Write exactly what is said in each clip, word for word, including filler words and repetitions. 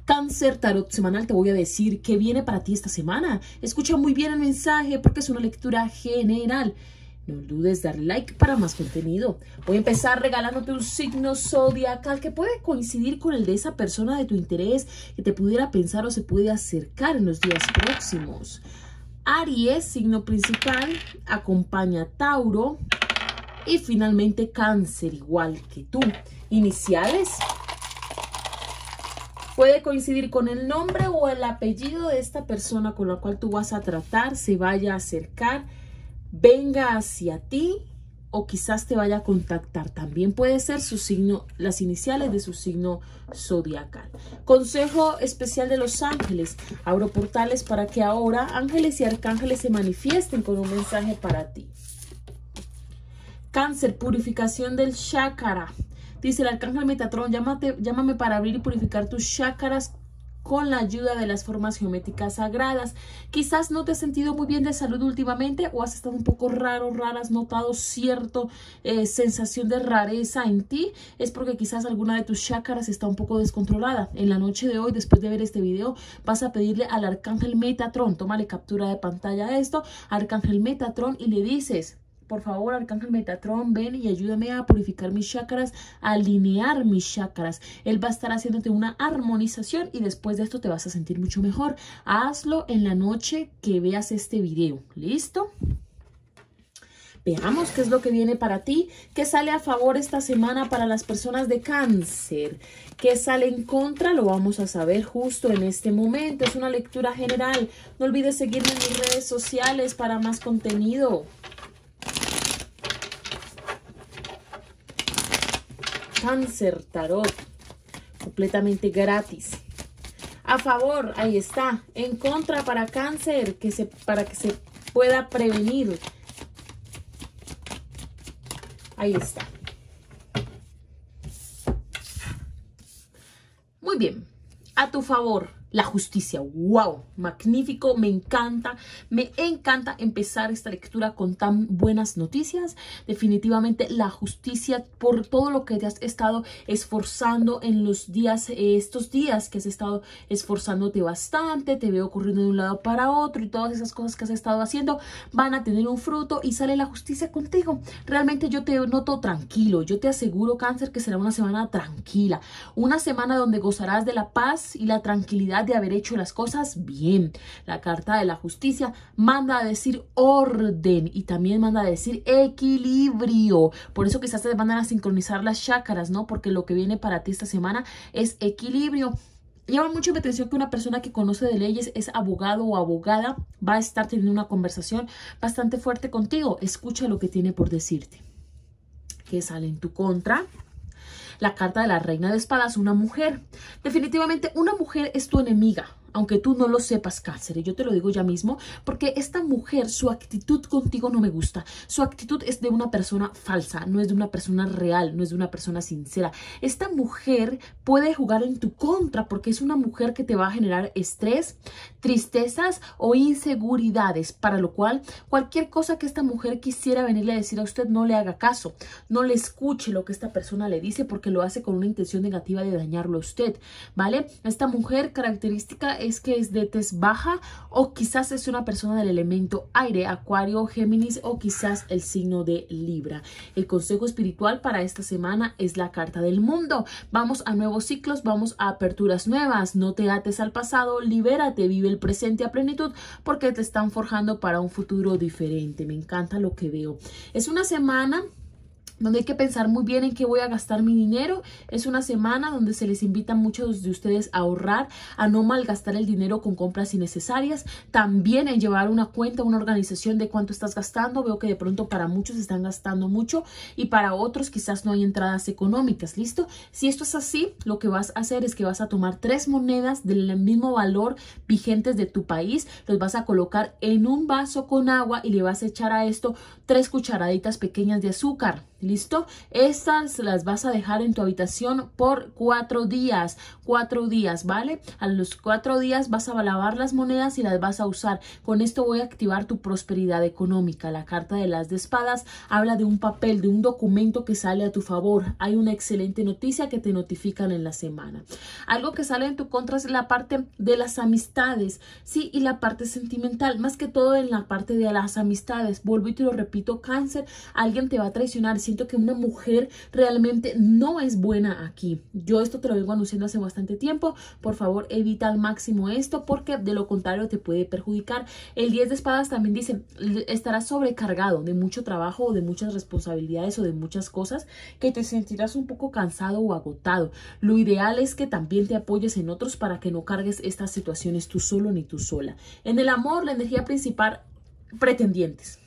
Cáncer Tarot Semanal, te voy a decir qué viene para ti esta semana. Escucha muy bien el mensaje porque es una lectura general. No dudes darle like para más contenido. Voy a empezar regalándote un signo zodiacal que puede coincidir con el de esa persona de tu interés que te pudiera pensar o se puede acercar en los días próximos. Aries, signo principal, acompaña a Tauro y finalmente Cáncer, igual que tú. Iniciales. Puede coincidir con el nombre o el apellido de esta persona con la cual tú vas a tratar, se vaya a acercar, venga hacia ti o quizás te vaya a contactar. También puede ser su signo, las iniciales de su signo zodiacal. Consejo especial de los ángeles. Abro portales para que ahora ángeles y arcángeles se manifiesten con un mensaje para ti. Cáncer, purificación del chakra. Dice el arcángel Metatrón, llámate, llámame para abrir y purificar tus chakras con la ayuda de las formas geométricas sagradas. Quizás no te has sentido muy bien de salud últimamente o has estado un poco raro, rara, has notado cierta eh, sensación de rareza en ti. Es porque quizás alguna de tus chakras está un poco descontrolada. En la noche de hoy, después de ver este video, vas a pedirle al arcángel Metatrón, tómale captura de pantalla a esto, arcángel Metatrón, y le dices: por favor, arcángel Metatrón, ven y ayúdame a purificar mis chakras, a alinear mis chakras. Él va a estar haciéndote una armonización y después de esto te vas a sentir mucho mejor. Hazlo en la noche que veas este video. ¿Listo? Veamos qué es lo que viene para ti, qué sale a favor esta semana para las personas de Cáncer, qué sale en contra, lo vamos a saber justo en este momento. Es una lectura general. No olvides seguirme en mis redes sociales para más contenido. Cáncer Tarot, completamente gratis. A favor, ahí está. En contra para Cáncer, que se, para que se pueda prevenir. Ahí está. Muy bien. A tu favor, la justicia. ¡Wow! Magnífico, me encanta, me encanta empezar esta lectura con tan buenas noticias. Definitivamente la justicia, por todo lo que te has estado esforzando en los días, eh, estos días que has estado esforzándote bastante, te veo corriendo de un lado para otro y todas esas cosas que has estado haciendo van a tener un fruto y sale la justicia contigo. Realmente yo te noto tranquilo, yo te aseguro, Cáncer, que será una semana tranquila, una semana donde gozarás de la paz y la tranquilidad de haber hecho las cosas bien. La carta de la justicia manda a decir orden y también manda a decir equilibrio. Por eso quizás te mandan a sincronizar las chakras, ¿no? Porque lo que viene para ti esta semana es equilibrio. Llama mucho mi atención que una persona que conoce de leyes, es abogado o abogada, va a estar teniendo una conversación bastante fuerte contigo. Escucha lo que tiene por decirte. ¿Qué sale en tu contra? La carta de la reina de espadas, una mujer. Definitivamente una mujer es tu enemiga, aunque tú no lo sepas, Cáncer. Y yo te lo digo ya mismo, porque esta mujer, su actitud contigo no me gusta. Su actitud es de una persona falsa, no es de una persona real, no es de una persona sincera. Esta mujer puede jugar en tu contra porque es una mujer que te va a generar estrés, tristezas o inseguridades, para lo cual cualquier cosa que esta mujer quisiera venirle a decir a usted, no le haga caso, no le escuche lo que esta persona le dice porque lo hace con una intención negativa de dañarlo a usted, ¿vale? Esta mujer característica es que es de tez baja o quizás es una persona del elemento aire, Acuario, Géminis o quizás el signo de Libra. El consejo espiritual para esta semana es la carta del mundo. Vamos a nuevos ciclos, vamos a aperturas nuevas. No te ates al pasado, libérate, vive el presente a plenitud porque te están forjando para un futuro diferente. Me encanta lo que veo. Es una semana donde hay que pensar muy bien en qué voy a gastar mi dinero. Es una semana donde se les invita a muchos de ustedes a ahorrar, a no malgastar el dinero con compras innecesarias. También en llevar una cuenta, una organización de cuánto estás gastando. Veo que de pronto para muchos están gastando mucho y para otros quizás no hay entradas económicas. ¿Listo? Si esto es así, lo que vas a hacer es que vas a tomar tres monedas del mismo valor vigentes de tu país, los vas a colocar en un vaso con agua y le vas a echar a esto tres cucharaditas pequeñas de azúcar. ¿Listo? Estas las vas a dejar en tu habitación por cuatro días. Cuatro días, ¿vale? A los cuatro días vas a lavar las monedas y las vas a usar. Con esto voy a activar tu prosperidad económica. La carta de las de espadas habla de un papel, de un documento que sale a tu favor. Hay una excelente noticia que te notifican en la semana. Algo que sale en tu contra es la parte de las amistades, ¿sí? Y la parte sentimental, más que todo en la parte de las amistades. Vuelvo y te lo repito, Cáncer, alguien te va a traicionar. Siento que una mujer realmente no es buena aquí. Yo esto te lo vengo anunciando hace bastante tiempo. Por favor, evita al máximo esto porque de lo contrario te puede perjudicar. El diez de espadas también dice, estarás sobrecargado de mucho trabajo o de muchas responsabilidades o de muchas cosas que te sentirás un poco cansado o agotado. Lo ideal es que también te apoyes en otros para que no cargues estas situaciones tú solo ni tú sola. En el amor, la energía principal, pretendientes.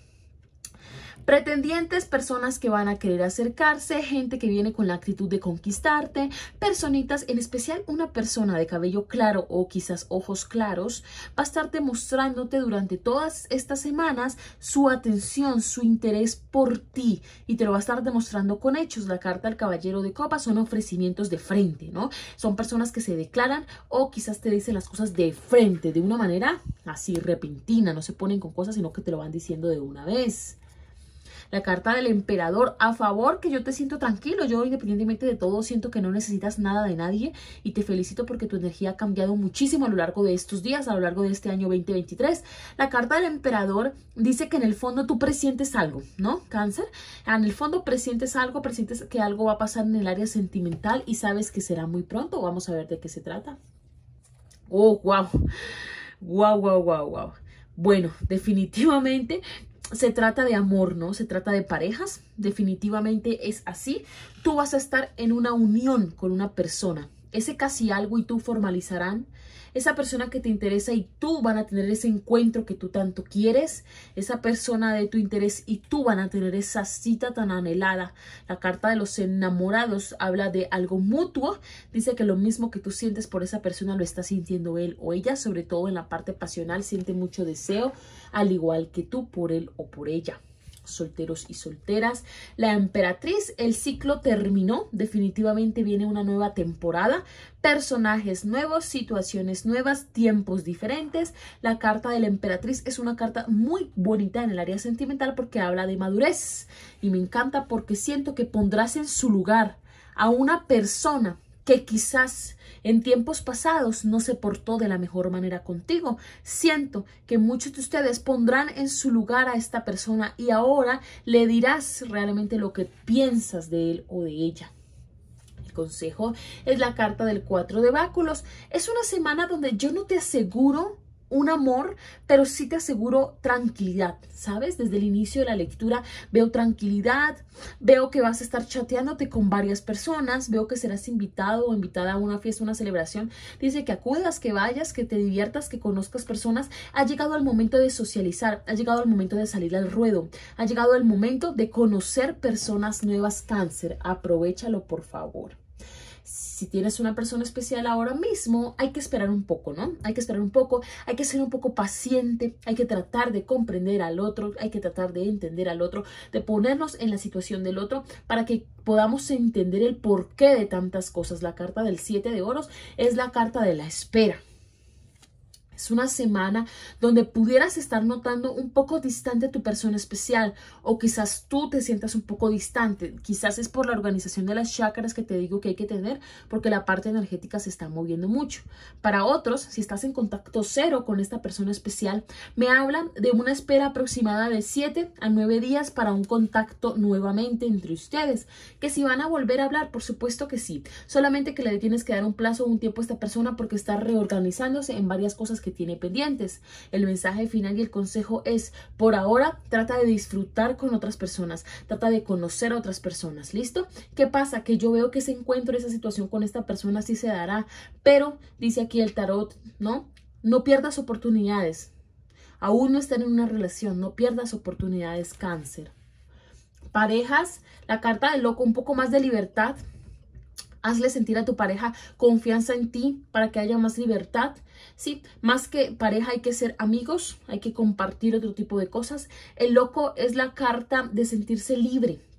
Pretendientes, personas que van a querer acercarse, gente que viene con la actitud de conquistarte, personitas, en especial una persona de cabello claro o quizás ojos claros, va a estar demostrándote durante todas estas semanas su atención, su interés por ti y te lo va a estar demostrando con hechos. La carta del caballero de copas son ofrecimientos de frente, ¿no? Son personas que se declaran o quizás te dicen las cosas de frente, de una manera así repentina, no se ponen con cosas sino que te lo van diciendo de una vez. La carta del emperador a favor, que yo te siento tranquilo. Yo independientemente de todo siento que no necesitas nada de nadie y te felicito porque tu energía ha cambiado muchísimo a lo largo de estos días, a lo largo de este año veinte veintitrés. La carta del emperador dice que en el fondo tú presientes algo, ¿no? Cáncer. En el fondo presientes algo, presientes que algo va a pasar en el área sentimental y sabes que será muy pronto. Vamos a ver de qué se trata. Oh, wow. Wow, wow, wow, wow. Bueno, definitivamente se trata de amor, ¿no? Se trata de parejas. Definitivamente es así. Tú vas a estar en una unión con una persona. Ese casi algo y tú formalizarán. Esa persona que te interesa y tú van a tener ese encuentro que tú tanto quieres. Esa persona de tu interés y tú van a tener esa cita tan anhelada. La carta de los enamorados habla de algo mutuo. Dice que lo mismo que tú sientes por esa persona lo está sintiendo él o ella. Sobre todo en la parte pasional siente mucho deseo, al igual que tú por él o por ella. Solteros y solteras. La emperatriz, el ciclo terminó, definitivamente viene una nueva temporada, personajes nuevos, situaciones nuevas, tiempos diferentes. La carta de la emperatriz es una carta muy bonita en el área sentimental porque habla de madurez y me encanta porque siento que pondrás en su lugar a una persona que quizás en tiempos pasados no se portó de la mejor manera contigo. Siento que muchos de ustedes pondrán en su lugar a esta persona y ahora le dirás realmente lo que piensas de él o de ella. El consejo es la carta del cuatro de báculos. Es una semana donde yo no te aseguro un amor, pero sí te aseguro tranquilidad, ¿sabes? Desde el inicio de la lectura veo tranquilidad, veo que vas a estar chateándote con varias personas, veo que serás invitado o invitada a una fiesta, una celebración. Dice que acudas, que vayas, que te diviertas, que conozcas personas. Ha llegado el momento de socializar, ha llegado el momento de salir al ruedo, ha llegado el momento de conocer personas nuevas, Cáncer. Aprovechalo, por favor. Si tienes una persona especial ahora mismo, hay que esperar un poco, ¿no? Hay que esperar un poco, hay que ser un poco paciente, hay que tratar de comprender al otro, hay que tratar de entender al otro, de ponernos en la situación del otro para que podamos entender el porqué de tantas cosas. La carta del siete de oros es la carta de la espera. Es una semana donde pudieras estar notando un poco distante tu persona especial o quizás tú te sientas un poco distante. Quizás es por la organización de las chakras que te digo que hay que tener porque la parte energética se está moviendo mucho. Para otros, si estás en contacto cero con esta persona especial, me hablan de una espera aproximada de siete a nueve días para un contacto nuevamente entre ustedes. Que si van a volver a hablar, por supuesto que sí. Solamente que le tienes que dar un plazo o un tiempo a esta persona porque está reorganizándose en varias cosas que tiene pendientes. El mensaje final y el consejo es, por ahora, trata de disfrutar con otras personas, trata de conocer a otras personas, ¿listo? ¿Qué pasa? Que yo veo que ese encuentro, esa situación con esta persona sí se dará, pero dice aquí el tarot, ¿no? No pierdas oportunidades. Aún no están en una relación, no pierdas oportunidades, Cáncer. Parejas, la carta del loco, un poco más de libertad. Hazle sentir a tu pareja confianza en ti para que haya más libertad. Sí, más que pareja hay que ser amigos, hay que compartir otro tipo de cosas. El loco es la carta de sentirse libre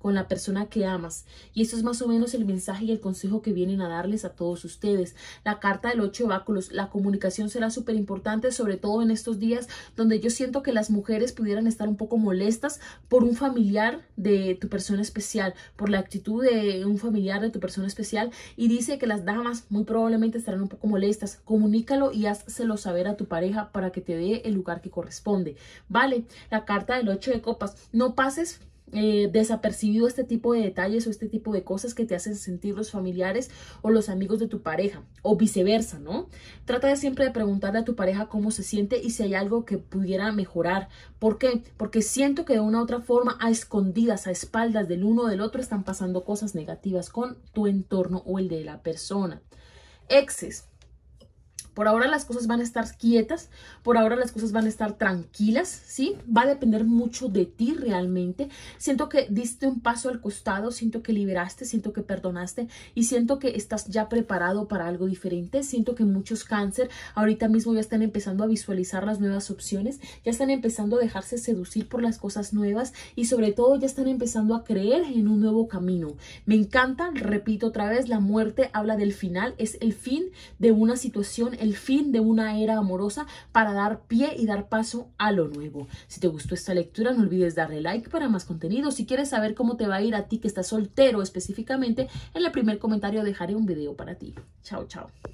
con la persona que amas. Y eso es más o menos el mensaje y el consejo que vienen a darles a todos ustedes. La carta del ocho de báculos, la comunicación será súper importante, sobre todo en estos días donde yo siento que las mujeres pudieran estar un poco molestas por un familiar de tu persona especial, por la actitud de un familiar de tu persona especial, y dice que las damas muy probablemente estarán un poco molestas. Comunícalo y házselo saber a tu pareja para que te dé el lugar que corresponde. Vale, la carta del ocho de copas, no pases Eh, desapercibido este tipo de detalles o este tipo de cosas que te hacen sentir los familiares o los amigos de tu pareja, o viceversa, ¿no? Trata de siempre de preguntarle a tu pareja cómo se siente y si hay algo que pudiera mejorar. ¿Por qué? Porque siento que de una u otra forma, a escondidas, a espaldas del uno o del otro, están pasando cosas negativas con tu entorno o el de la persona. Exes. Por ahora las cosas van a estar quietas, por ahora las cosas van a estar tranquilas, ¿sí? Va a depender mucho de ti realmente. Siento que diste un paso al costado, siento que liberaste, siento que perdonaste y siento que estás ya preparado para algo diferente. Siento que muchos cáncer ahorita mismo ya están empezando a visualizar las nuevas opciones, ya están empezando a dejarse seducir por las cosas nuevas y sobre todo ya están empezando a creer en un nuevo camino. Me encanta, repito otra vez, la muerte habla del final, es el fin de una situación, el fin de una era amorosa para dar pie y dar paso a lo nuevo. Si te gustó esta lectura, no olvides darle like para más contenido. Si quieres saber cómo te va a ir a ti que estás soltero específicamente, en el primer comentario dejaré un video para ti. Chao, chao.